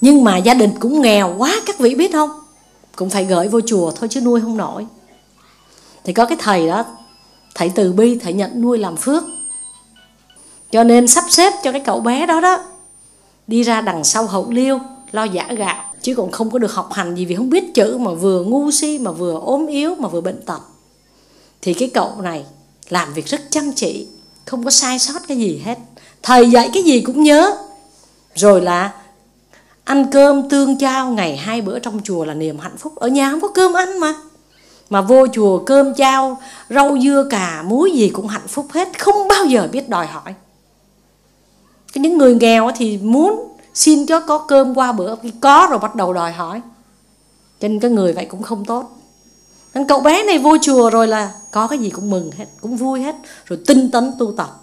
Nhưng mà gia đình cũng nghèo quá, các vị biết không? Cũng phải gửi vô chùa thôi chứ nuôi không nổi. Thì có cái thầy đó, thầy từ bi, thầy nhận nuôi làm phước. Cho nên sắp xếp cho cái cậu bé đó đó đi ra đằng sau Hậu Liêu lo giã gạo. Chứ còn không có được học hành gì, vì không biết chữ, mà vừa ngu si, mà vừa ốm yếu, mà vừa bệnh tật. Thì cái cậu này làm việc rất chăm chỉ, không có sai sót cái gì hết. Thầy dạy cái gì cũng nhớ. Rồi là ăn cơm tương chao ngày 2 bữa trong chùa là niềm hạnh phúc. Ở nhà không có cơm ăn mà vô chùa cơm chao, rau dưa cà muối gì cũng hạnh phúc hết, không bao giờ biết đòi hỏi. Những người nghèo thì muốn xin cho có cơm qua bữa, có rồi bắt đầu đòi hỏi. Cho nên cái người vậy cũng không tốt. Nên cậu bé này vô chùa rồi là có cái gì cũng mừng hết, cũng vui hết. Rồi tinh tấn tu tập,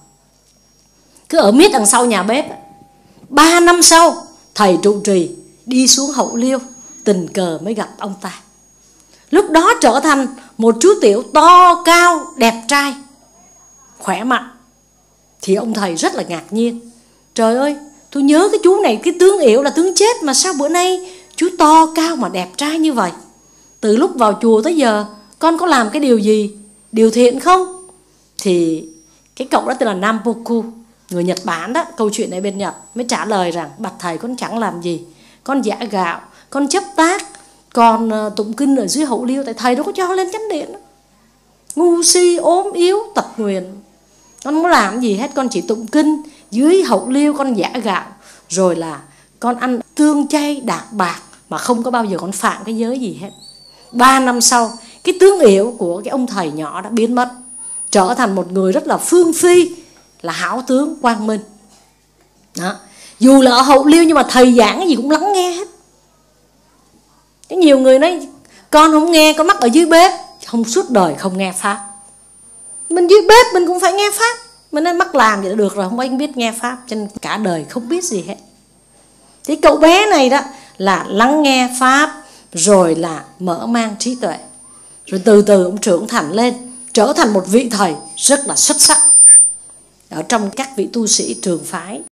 cứ ở miết đằng sau nhà bếp. 3 năm sau, thầy trụ trì đi xuống Hậu Liêu, tình cờ mới gặp ông ta. Lúc đó trở thành một chú tiểu to cao, đẹp trai, khỏe mạnh. Thì ông thầy rất là ngạc nhiên. Trời ơi, tôi nhớ cái chú này, cái tướng yểu là tướng chết, mà sao bữa nay chú to cao mà đẹp trai như vậy? Từ lúc vào chùa tới giờ con có làm cái điều gì, điều thiện không? Thì cái cậu đó tên là Nampoku, người Nhật Bản đó, câu chuyện ở bên Nhật, mới trả lời rằng: bạch thầy, con chẳng làm gì, con giã gạo, con chấp tác, con tụng kinh ở dưới Hậu Liêu, tại thầy đâu có cho lên chánh điện. Ngu si, ốm yếu, tật nguyền, con không có làm gì hết, con chỉ tụng kinh dưới Hậu Liêu, con giã gạo, rồi là con ăn tương chay đạm bạc, mà không có bao giờ con phạm cái giới gì hết. 3 năm sau, cái tướng yểu của cái ông thầy nhỏ đã biến mất, trở thành một người rất là phương phi, là hảo tướng quang minh đó. Dù là ở Hậu Liêu nhưng mà thầy giảng cái gì cũng lắng nghe hết. Cái nhiều người nói con không nghe, con mắc ở dưới bếp, không, suốt đời không nghe pháp. Mình dưới bếp mình cũng phải nghe pháp. Mình nên mắc làm vậy là được rồi, không ai biết nghe pháp, cho nên cả đời không biết gì hết. Thì cậu bé này đó là lắng nghe pháp, rồi là mở mang trí tuệ, rồi từ từ ông trưởng thành lên, trở thành một vị thầy rất là xuất sắc ở trong các vị tu sĩ trường phái.